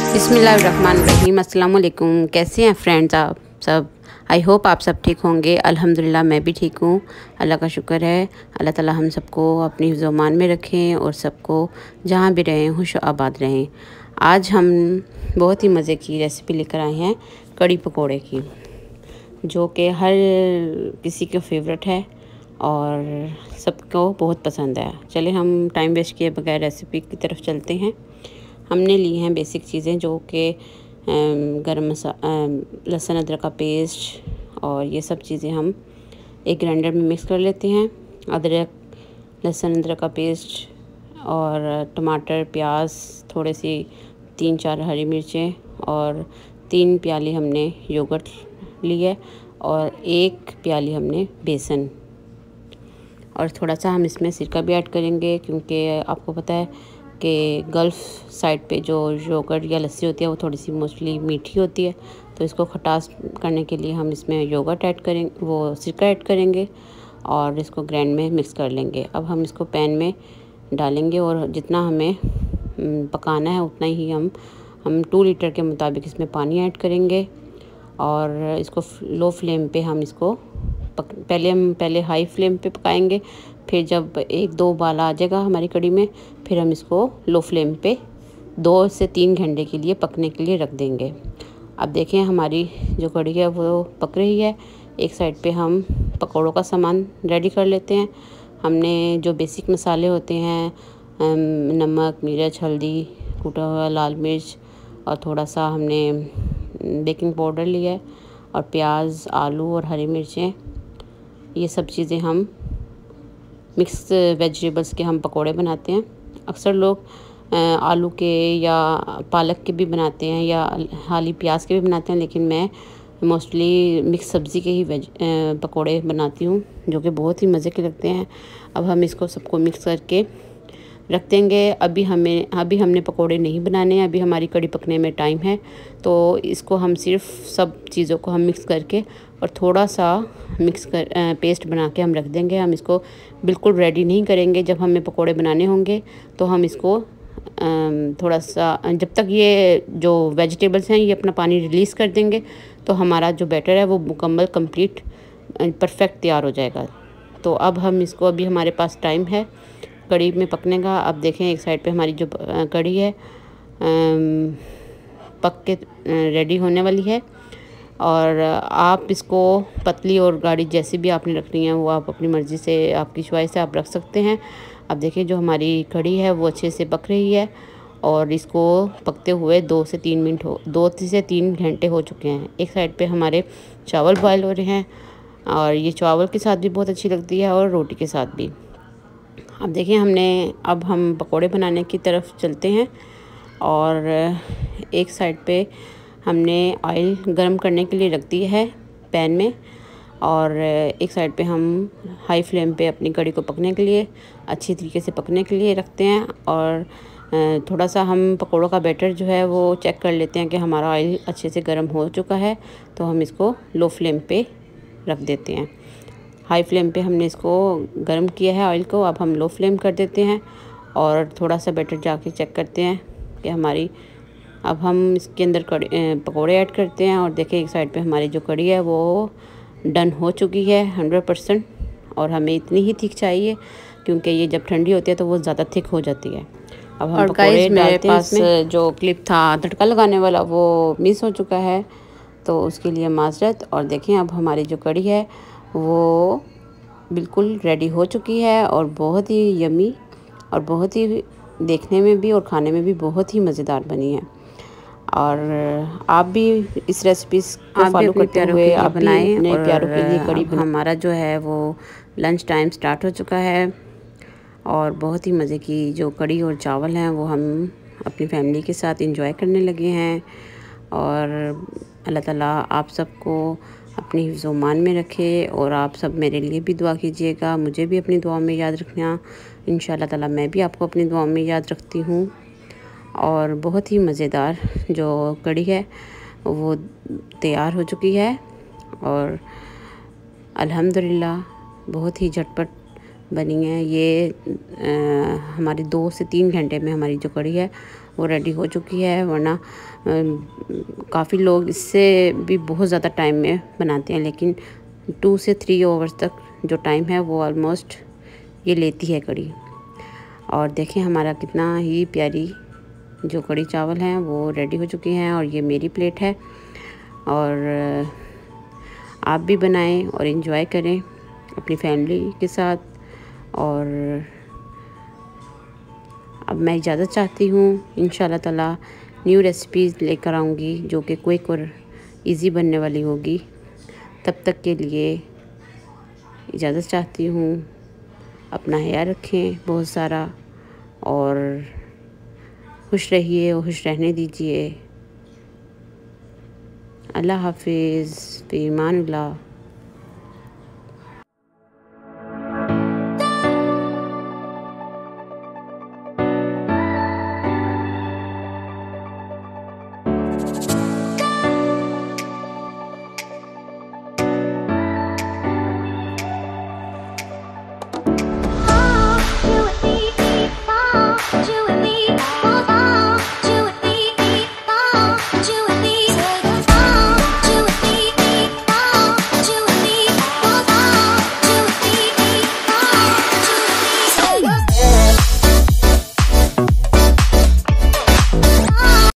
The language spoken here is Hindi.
बिस्मिल्लाहिर्रहमानिर्रहीम। अस्सलाम वालेकुम। कैसे हैं फ्रेंड्स आप सब? आई होप आप सब ठीक होंगे। अल्हम्दुलिल्लाह मैं भी ठीक हूँ, अल्लाह का शुक्र है। अल्लाह ताला हम सबको अपनी हिफ़्ज़-ओ-मान में रखें और सबको जहाँ भी रहें खुश आबाद रहें। आज हम बहुत ही मज़े की रेसिपी लेकर आए हैं, कढ़ी पकोड़े की, जो कि हर किसी का फेवरेट है और सबको बहुत पसंद है। चले हम टाइम वेस्ट किए बगैर रेसिपी की तरफ चलते हैं। हमने ली हैं बेसिक चीज़ें, जो कि गरम मसाला, लहसुन अदरक का पेस्ट और ये सब चीज़ें हम एक ग्राइंडर में मिक्स कर लेते हैं। अदरक, लहसुन अदरक का पेस्ट और टमाटर, प्याज, थोड़े सी 3-4 हरी मिर्चें और 3 प्याली हमने योगर्ट ली है और 1 प्याली हमने बेसन, और थोड़ा सा हम इसमें सिरका भी ऐड करेंगे, क्योंकि आपको पता है कि गल्फ़ साइड पे जो योगर्ट या लस्सी होती है वो थोड़ी सी मोस्टली मीठी होती है, तो इसको खटास करने के लिए हम इसमें योगर्ट ऐड करेंगे, वो सिरका ऐड करेंगे और इसको ग्राइंड में मिक्स कर लेंगे। अब हम इसको पैन में डालेंगे और जितना हमें पकाना है उतना ही हम 2 लीटर के मुताबिक इसमें पानी ऐड करेंगे और इसको लो फ्लेम पे हम इसको पहले हाई फ्लेम पे पकाएंगे, फिर जब 1-2 उबाल आ जाएगा हमारी कढ़ी में, फिर हम इसको लो फ्लेम पे 2 से 3 घंटे के लिए पकने के लिए रख देंगे। अब देखें हमारी जो कढ़ी है वो पक रही है। एक साइड पे हम पकौड़ों का सामान रेडी कर लेते हैं। हमने जो बेसिक मसाले होते हैं, नमक, मिर्च, हल्दी, कूटा हुआ लाल मिर्च और थोड़ा सा हमने बेकिंग पाउडर लिया है और प्याज, आलू और हरी मिर्चें, ये सब चीज़ें हम मिक्स वेजिटेबल्स के हम पकोड़े बनाते हैं। अक्सर लोग आलू के या पालक के भी बनाते हैं या हाली प्याज के भी बनाते हैं, लेकिन मैं मोस्टली मिक्स सब्ज़ी के ही पकोड़े बनाती हूँ, जो कि बहुत ही मज़े के लगते हैं। अब हम इसको सबको मिक्स करके रख देंगे। अभी हमने पकोड़े नहीं बनाने हैं, अभी हमारी कढ़ी पकने में टाइम है, तो इसको हम सिर्फ सब चीज़ों को हम मिक्स करके और थोड़ा सा पेस्ट बना के हम रख देंगे। हम इसको बिल्कुल रेडी नहीं करेंगे। जब हमें पकोड़े बनाने होंगे तो हम इसको थोड़ा सा, जब तक ये जो वेजिटेबल्स हैं ये अपना पानी रिलीज़ कर देंगे, तो हमारा जो बैटर है वो मुकम्मल कंप्लीट परफेक्ट तैयार हो जाएगा। तो अब हम इसको, अभी हमारे पास टाइम है कढ़ी में पकने का। अब देखें एक साइड पे हमारी जो कढ़ी है पक के रेडी होने वाली है, और आप इसको पतली और गाढ़ी जैसी भी आपने रखनी है वो आप अपनी मर्ज़ी से, आपकी चॉइस से आप रख सकते हैं। अब देखिए जो हमारी कढ़ी है वो अच्छे से पक रही है और इसको पकते हुए 2 से 3 घंटे हो चुके हैं। एक साइड पे हमारे चावल बॉयल हो रहे हैं और ये चावल के साथ भी बहुत अच्छी लगती है और रोटी के साथ भी। अब देखिए अब हम पकोड़े बनाने की तरफ चलते हैं, और एक साइड पे हमने ऑयल गरम करने के लिए रख दी है पैन में, और एक साइड पे हम हाई फ्लेम पे अपनी कढ़ी को पकने के लिए, अच्छी तरीके से पकने के लिए रखते हैं। और थोड़ा सा हम पकोड़ों का बैटर जो है वो चेक कर लेते हैं कि हमारा ऑयल अच्छे से गर्म हो चुका है, तो हम इसको लो फ्लेम पे रख देते हैं। हाई फ्लेम पे हमने इसको गर्म किया है ऑयल को, अब हम लो फ्लेम कर देते हैं और थोड़ा सा बैटर जाके चेक करते हैं कि अब हम इसके अंदर पकोड़े ऐड करते हैं। और देखिए एक साइड पे हमारी जो कढ़ी है वो डन हो चुकी है 100%, और हमें इतनी ही थिक चाहिए, क्योंकि ये जब ठंडी होती है तो वो ज़्यादा थिक हो जाती है। अब हम पकोड़े डालते हैं इसमें। जो क्लिप था तड़का लगाने वाला वो मिस हो चुका है, तो उसके लिए माजरत। और देखें अब हमारी जो कढ़ी है वो बिल्कुल रेडी हो चुकी है और बहुत ही यमी और बहुत ही देखने में भी और खाने में भी बहुत ही मज़ेदार बनी है। और आप भी इस रेसिपी को फॉलो करते हुए आप बनाएं अपने प्यारों के लिए कढ़ी। हमारा जो है वो लंच टाइम स्टार्ट हो चुका है और बहुत ही मज़े की जो कढ़ी और चावल हैं वो हम अपनी फैमिली के साथ एंजॉय करने लगे हैं। और अल्लाह ताला आप सबको अपनी हिफ़्ज़-ओ-मान में रखे, और आप सब मेरे लिए भी दुआ कीजिएगा, मुझे भी अपनी दुआ में याद रखना। इंशाअल्लाह ताला मैं भी आपको अपनी दुआ में याद रखती हूँ। और बहुत ही मज़ेदार जो कढ़ी है वो तैयार हो चुकी है और अल्हम्दुलिल्लाह बहुत ही झटपट बनी है। ये हमारी 2 से 3 घंटे में हमारी जो कढ़ी है वो रेडी हो चुकी है, वरना काफ़ी लोग इससे भी बहुत ज़्यादा टाइम में बनाते हैं, लेकिन 2 से 3 आवर्स तक जो टाइम है वो ऑलमोस्ट ये लेती है कढ़ी। और देखें हमारा कितना ही प्यारी जो कढ़ी चावल हैं वो रेडी हो चुकी हैं, और ये मेरी प्लेट है। और आप भी बनाएं और इन्जॉय करें अपनी फैमिली के साथ। और अब मैं इजाज़त चाहती हूँ, इंशाल्लाह ताला न्यू रेसिपीज़ लेकर आऊँगी जो कि क्विक और इजी बनने वाली होगी। तब तक के लिए इजाज़त चाहती हूँ। अपना ख्याल रखें बहुत सारा, और खुश रहिए और खुश रहने दीजिए। अल्लाह हाफिज़, फ़ी अमानिल्लाह।